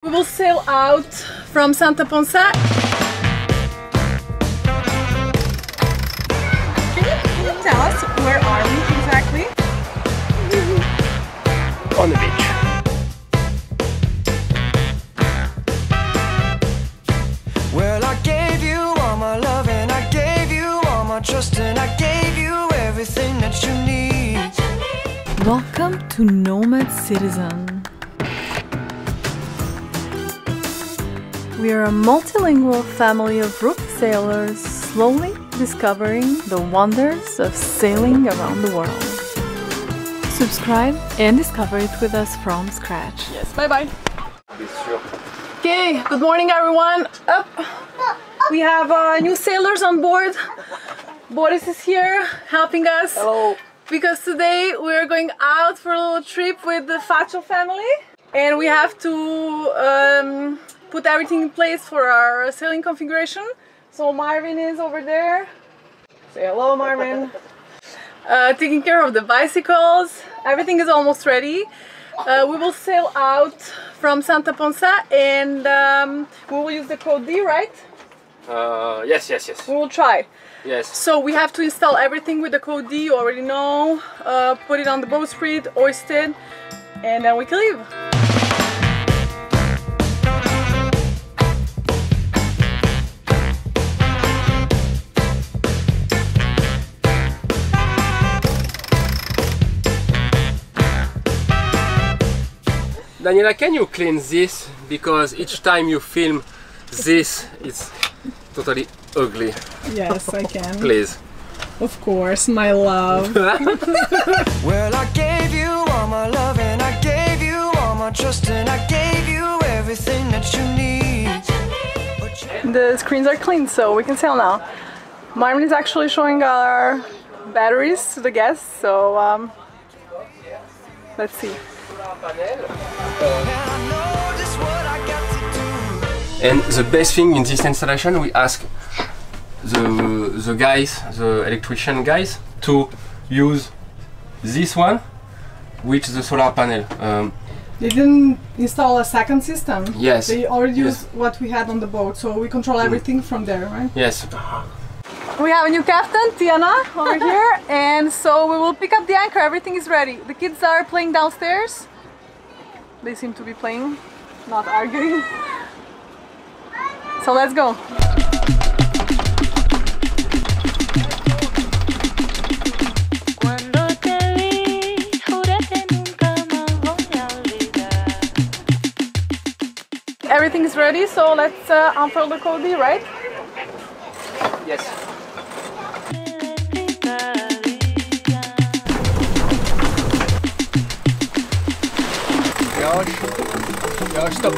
We will sail out from Santa Ponsa. Can you tell us where are we exactly? On the beach. Well, I gave you all my love and I gave you all my trust and I gave you everything that you need. Welcome to Nomad Citizen. We are a multilingual family of roof sailors slowly discovering the wonders of sailing around the world. Subscribe and discover it with us from scratch. Yes, bye bye. Okay, good morning everyone. Up. We have new sailors on board. Boris is here helping us. Hello. Because today we're going out for a little trip with the Faccio family. And we have to put everything in place for our sailing configuration. So Marvin is over there. Say hello, Marvin. Taking care of the bicycles. Everything is almost ready. We will sail out from Santa Ponsa and we will use the code D, right? Yes. We will try. Yes. So we have to install everything with the code D, you already know. Put it on the bowsprit, hoist it, and then we can leave. Daniela, can you clean this? Because each time you film this, it's totally ugly. Yes, I can. Please. Of course, my love. Well, I gave you all my love and I gave you all my trust and I gave you everything that you need. The screens are clean, so we can sail now. Marvin is actually showing our batteries to the guests, so let's see. And the best thing in this installation, we ask the guys, the electrician guys, to use this one, which is the solar panel. They didn't install a second system. Yes. They already Yes. used what we had on the boat, so we control everything from there, right? Yes. We have a new captain, Tiana, over here, and so we will pick up the anchor. Everything is ready. The kids are playing downstairs. They seem to be playing, not arguing. So let's go. Everything is ready, so let's unfurl the code D, right? Yes. Josh, stop.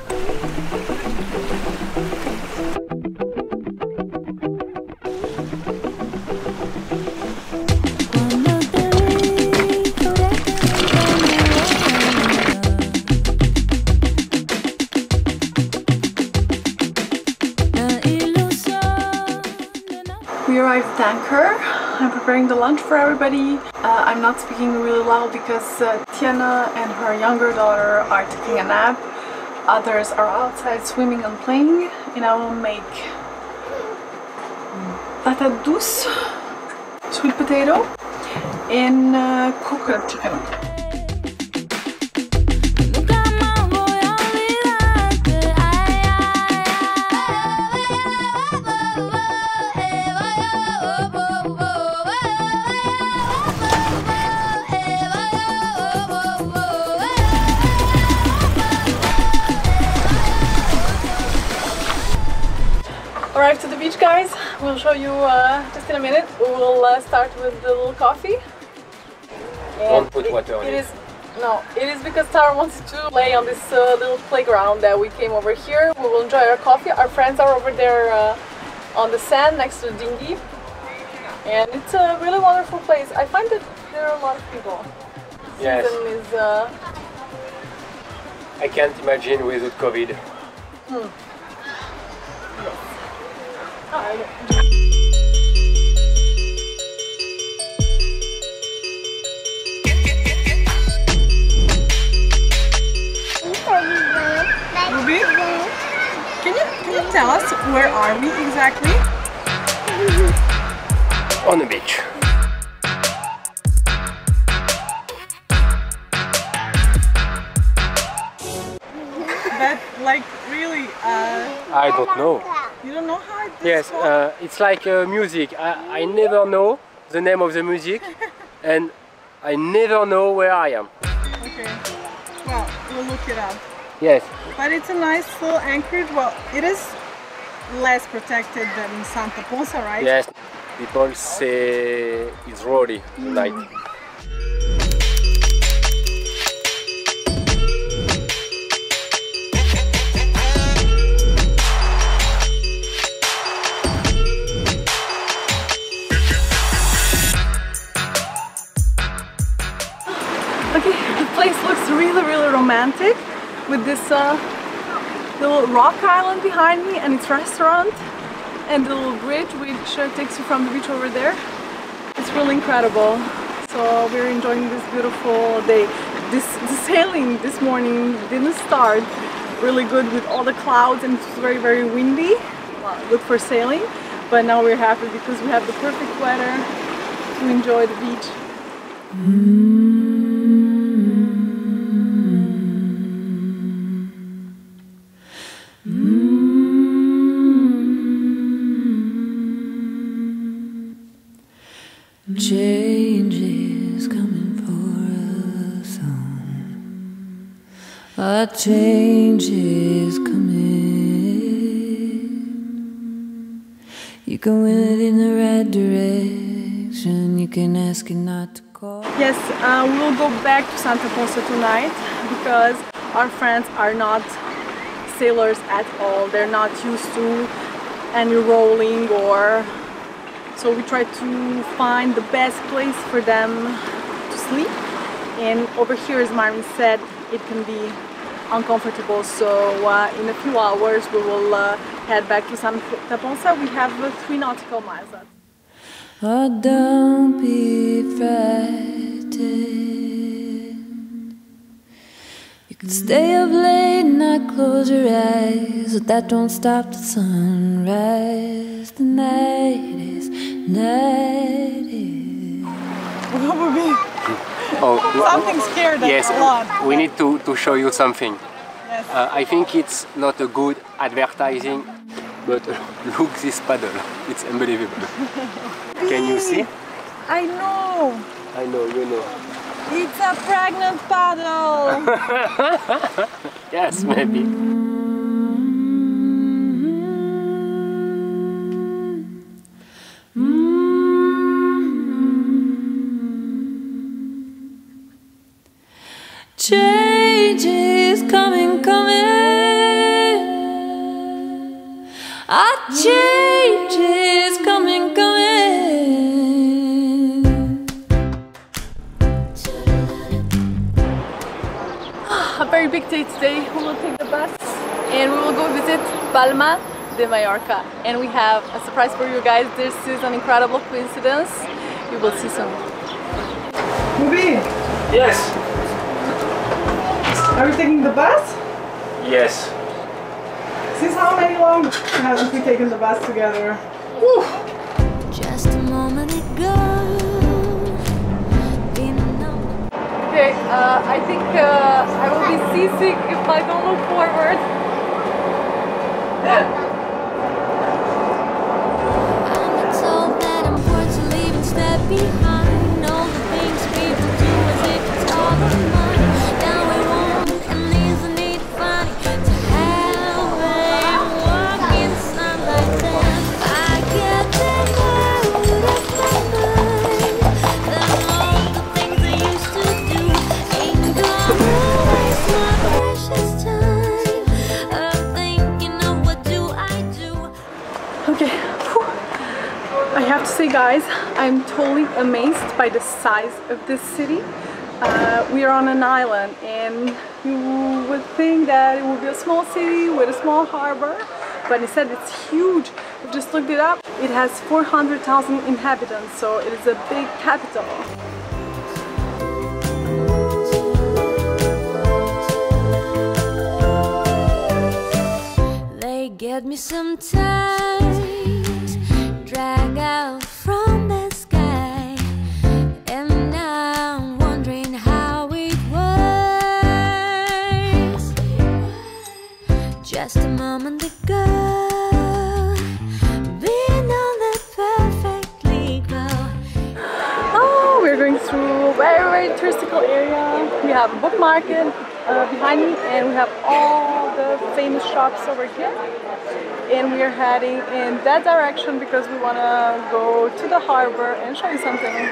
We arrived at anchor. I'm preparing the lunch for everybody. I'm not speaking really loud because Tiana and her younger daughter are taking a nap. Others are outside swimming and playing. And I will make patate douce, sweet potato, and coconut chicken. Arrived to the beach, guys. We'll show you just in a minute. We will start with the little coffee. Don't put water on it. It is because Tara wants to play on this little playground that we came over here. We will enjoy our coffee. Our friends are over there on the sand next to the dinghy. And it's a really wonderful place. I find that there are a lot of people. Yes. Season is, I can't imagine without COVID. Ruby, Can you tell us where are we exactly? On the beach. That like really I don't know. you don't know how it is Yes, called? it's like music. I never know the name of the music and I never know where I am. Okay. Well, we'll look it up. Yes. But it's a nice little anchorage. Well, it is less protected than Santa Ponsa, right? Yes. People say it's rocky tonight. Okay, the place looks really, really romantic with this little rock island behind me and its restaurant and the little bridge which takes you from the beach over there. It's really incredible. So we're enjoying this beautiful day. The sailing this morning didn't start really good with all the clouds and it's very, very windy. Well, good for sailing, but now we're happy because we have the perfect weather to enjoy the beach. Change is coming for us all. A change is coming. You can win it in the right direction. You can ask it not to call. Yes, we will go back to Santa Ponsa tonight because our friends are not sailors at all. They're not used to any rolling or... So we try to find the best place for them to sleep. And over here, as Marvin said, it can be uncomfortable. So in a few hours, we will head back to Santa Ponsa. We have 3 nautical miles left. Oh, don't be frightened. You can stay up late and not close your eyes, but that don't stop the sunrise. The night is, night is. What would be Oh, something scared us yes, a lot? we need to show you something. Yes. I think it's not a good advertising, but look this paddle. It's unbelievable. Can you see? I know. I know, you know. It's a pregnant paddle. Yes, maybe. Change is coming, coming. A change is coming, coming. A very big day today. We will take the bus and we will go visit Palma de Mallorca. And we have a surprise for you guys. This is an incredible coincidence. You will see soon. Mubi, Yes. are we taking the bus? Yes. Since how many long haven't we taken the bus together? Just a moment ago. Okay, I think I will be seasick if I don't look forward. I'm so bad I'm bored to leave and step behind all the things people do as if it's all the money. Now we won't, and isn't it funny to have a walk in sunlight? Then I get that out of my mind. Then all the things I used to do ain't gonna waste my precious time. I'm thinking of what do I do. Okay, whew. I have to say guys, I'm totally amazed by the size of this city. We are on an island and you would think that it would be a small city with a small harbor, but instead it's huge. I've just looked it up. It has 400,000 inhabitants, so it is a big capital. They Get me some time, drag out from the sky, and now I'm wondering how it was. Just a moment ago, being on the perfectly glow. Oh, we're going through a very touristical area. We have a book market behind me, and we have all the famous shops over here. And we are heading in that direction because we want to go to the harbor and show you something.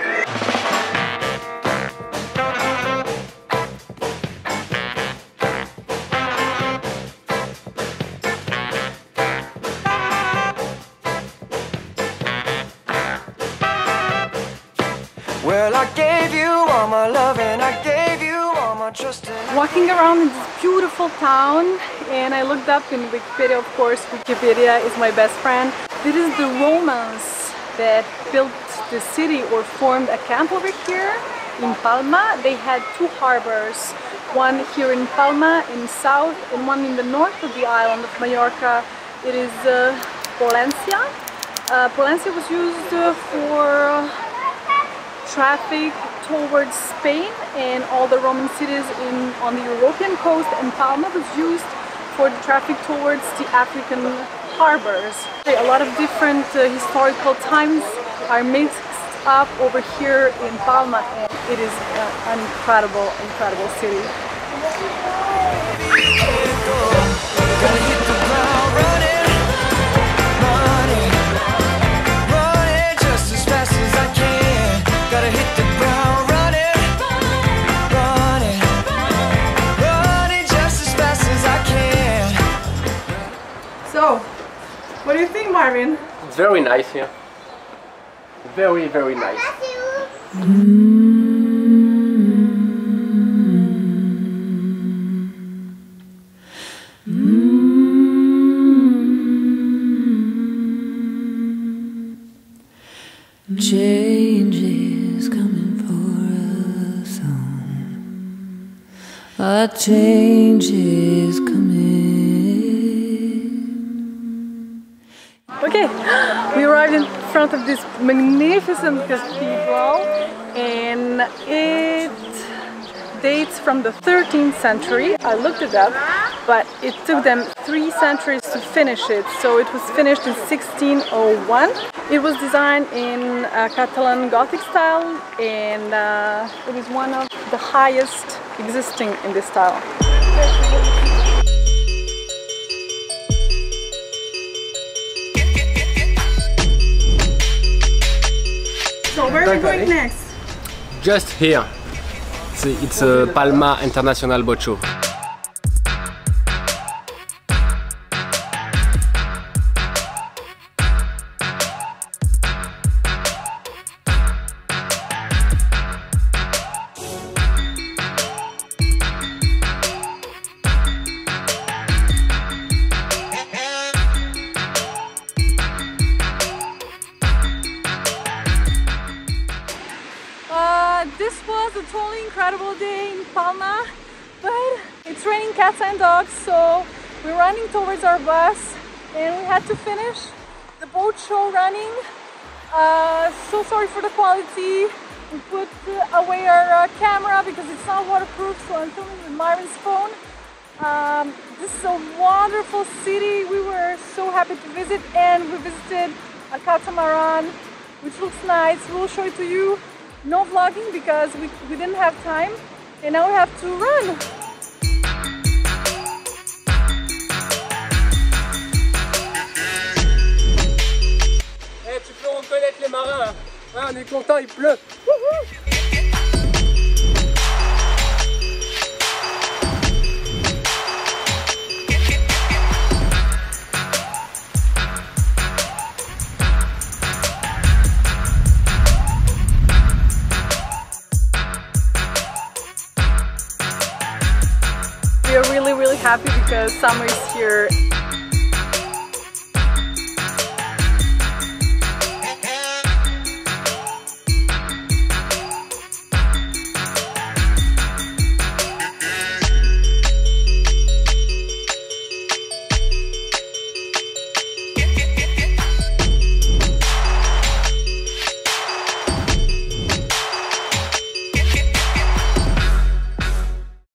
Well, I gave you all my love and I gave you all my trust. Walking around in this beautiful town, and I looked up in Wikipedia, of course. Wikipedia is my best friend. This is the Romans that built the city or formed a camp over here in Palma. They had two harbors, one here in Palma in south and one in the north of the island of Mallorca. It is Palencia. Palencia was used for traffic towards Spain and all the Roman cities on the European coast, and Palma was used for the traffic towards the African harbors. A lot of different historical times are mixed up over here in Palma, and it is an incredible city. So, what do you think, Marvin? It's very nice here. Very nice. Change is coming for us all. A change is coming. Okay, we arrived in front of this magnificent cathedral, and it dates from the 13th century. I looked it up, but it took them 3 centuries to finish it, so it was finished in 1601. It was designed in Catalan Gothic style, and it is one of the highest existing in this style. So where are we going next? Just here. It's Palma International Boat Show. This was a totally incredible day in Palma, but it's raining cats and dogs, so we're running towards our bus and we had to finish the boat show running. So sorry for the quality. We put away our camera because it's not waterproof, so I'm filming with Marvin's phone. This is a wonderful city. We were so happy to visit, and we visited a catamaran, which looks nice. We'll show it to you. No vlogging because we didn't have time, and now we have to run. Hey, tu peux reconnaître les marins. Ouais, on est content, il pleut. We are really happy because summer is here.